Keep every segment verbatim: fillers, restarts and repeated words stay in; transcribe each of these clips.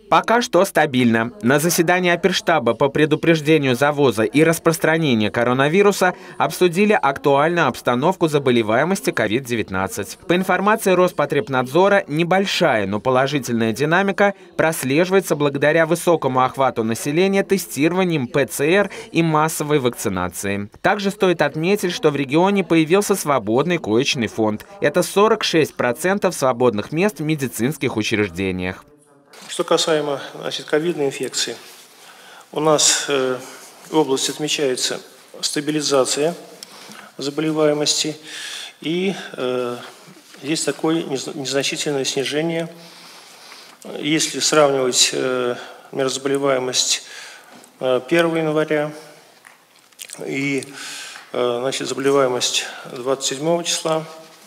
Пока что стабильно. На заседании оперштаба по предупреждению завоза и распространения коронавируса обсудили актуальную обстановку заболеваемости ковид девятнадцать. По информации Роспотребнадзора, небольшая, но положительная динамика прослеживается благодаря высокому охвату населения тестированием пэ цэ эр и массовой вакцинации. Также стоит отметить, что в регионе появился свободный коечный фонд. Это сорок шесть процентов свободных мест в медицинских учреждениях. Что касаемо, значит, ковидной инфекции, у нас э, в области отмечается стабилизация заболеваемости и э, есть такое незначительное снижение. Если сравнивать э, заболеваемость э, первого января и э, значит, заболеваемость двадцать седьмого числа,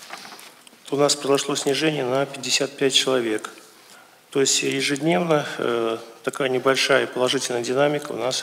то у нас произошло снижение на пятьдесят пять человек. То есть ежедневно э, такая небольшая положительная динамика у нас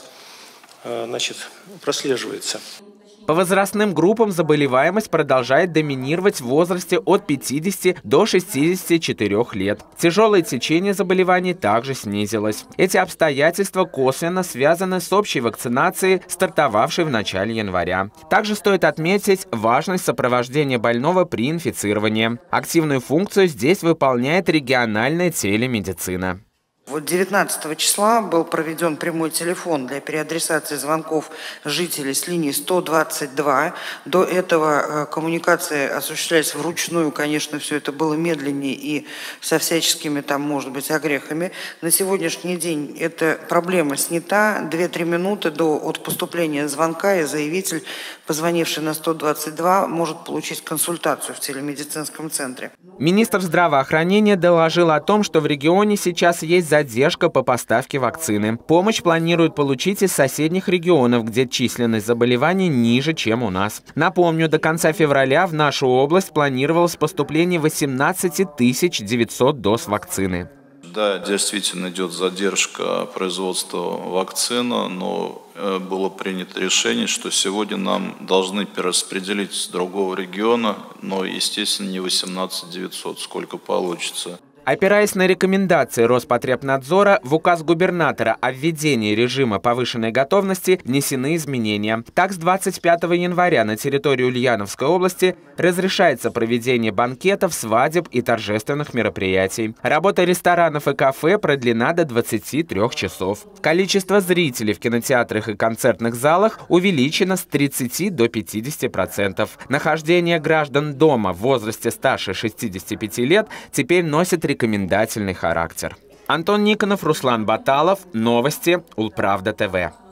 э, значит, прослеживается. По возрастным группам заболеваемость продолжает доминировать в возрасте от пятидесяти до шестидесяти четырёх лет. Тяжелое течение заболеваний также снизилось. Эти обстоятельства косвенно связаны с общей вакцинацией, стартовавшей в начале января. Также стоит отметить важность сопровождения больного при инфицировании. Активную функцию здесь выполняет региональная телемедицина. Вот девятнадцатого числа был проведен прямой телефон для переадресации звонков жителей с линии сто двадцать два. До этого коммуникации осуществлялись вручную, конечно, все это было медленнее и со всяческими там, может быть, огрехами. На сегодняшний день эта проблема снята. две-три минуты до, от поступления звонка, и заявитель, позвонивший на сто двадцать два, может получить консультацию в телемедицинском центре. Министр здравоохранения доложил о том, что в регионе сейчас есть задержка по поставке вакцины. Помощь планируют получить из соседних регионов, где численность заболеваний ниже, чем у нас. Напомню, до конца февраля в нашу область планировалось поступление восемнадцати тысяч девятисот доз вакцины. Да, действительно идет задержка производства вакцины, но было принято решение, что сегодня нам должны перераспределить с другого региона, но, естественно, не восемнадцать тысяч девятьсот, сколько получится. Опираясь на рекомендации Роспотребнадзора, в указ губернатора о введении режима повышенной готовности внесены изменения. Так, с двадцать пятого января на территории Ульяновской области разрешается проведение банкетов, свадеб и торжественных мероприятий. Работа ресторанов и кафе продлена до двадцати трёх часов. Количество зрителей в кинотеатрах и концертных залах увеличено с тридцати до пятидесяти процентов. Нахождение граждан дома в возрасте старше шестидесяти пяти лет теперь носит рекомендательный характер. Антон Никонов, Руслан Баталов. Новости Улправда ТВ.